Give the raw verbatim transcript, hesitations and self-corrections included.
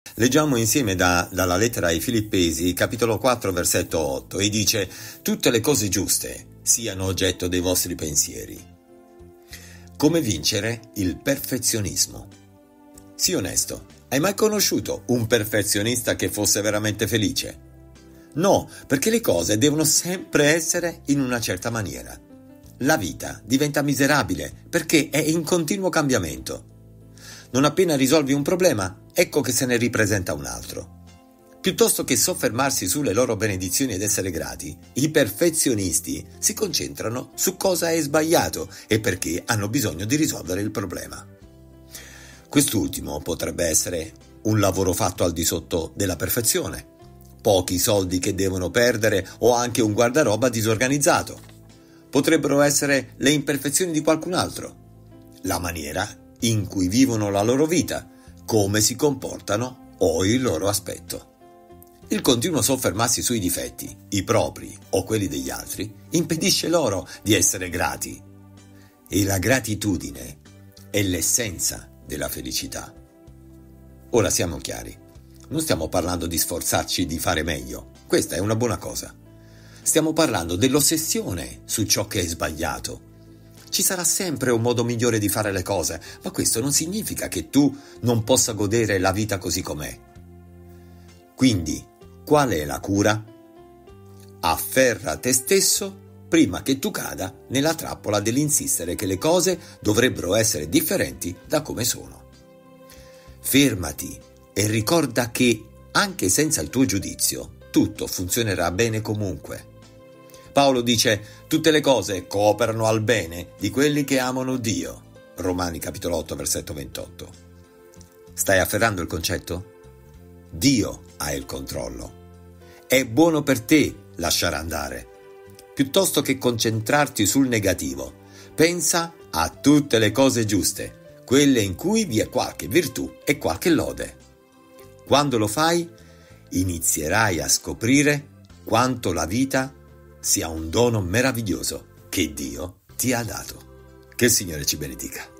Leggiamo insieme da, dalla lettera ai Filippesi, capitolo quattro, versetto otto, e dice: tutte le cose giuste siano oggetto dei vostri pensieri. Come vincere il perfezionismo? Sii onesto, hai mai conosciuto un perfezionista che fosse veramente felice? No, perché le cose devono sempre essere in una certa maniera. La vita diventa miserabile perché è in continuo cambiamento. Non appena risolvi un problema, ecco che se ne ripresenta un altro. Piuttosto che soffermarsi sulle loro benedizioni ed essere grati, i perfezionisti si concentrano su cosa è sbagliato e perché hanno bisogno di risolvere il problema. Quest'ultimo potrebbe essere un lavoro fatto al di sotto della perfezione, pochi soldi che devono perdere o anche un guardaroba disorganizzato. Potrebbero essere le imperfezioni di qualcun altro, la maniera in cui vivono la loro vita, come si comportano o il loro aspetto. Il continuo soffermarsi sui difetti, i propri o quelli degli altri, impedisce loro di essere grati. E la gratitudine è l'essenza della felicità. Ora siamo chiari, non stiamo parlando di sforzarci di fare meglio, questa è una buona cosa. Stiamo parlando dell'ossessione su ciò che è sbagliato. Ci sarà sempre un modo migliore di fare le cose, ma questo non significa che tu non possa godere la vita così com'è. Quindi, qual è la cura? Afferra te stesso prima che tu cada nella trappola dell'insistere che le cose dovrebbero essere differenti da come sono. Fermati e ricorda che, anche senza il tuo giudizio, tutto funzionerà bene comunque. Paolo dice: tutte le cose cooperano al bene di quelli che amano Dio. Romani capitolo otto, versetto ventotto. Stai afferrando il concetto? Dio ha il controllo. È buono per te lasciare andare. Piuttosto che concentrarti sul negativo, pensa a tutte le cose giuste, quelle in cui vi è qualche virtù e qualche lode. Quando lo fai, inizierai a scoprire quanto la vita sia un dono meraviglioso che Dio ti ha dato. Che il Signore ci benedica.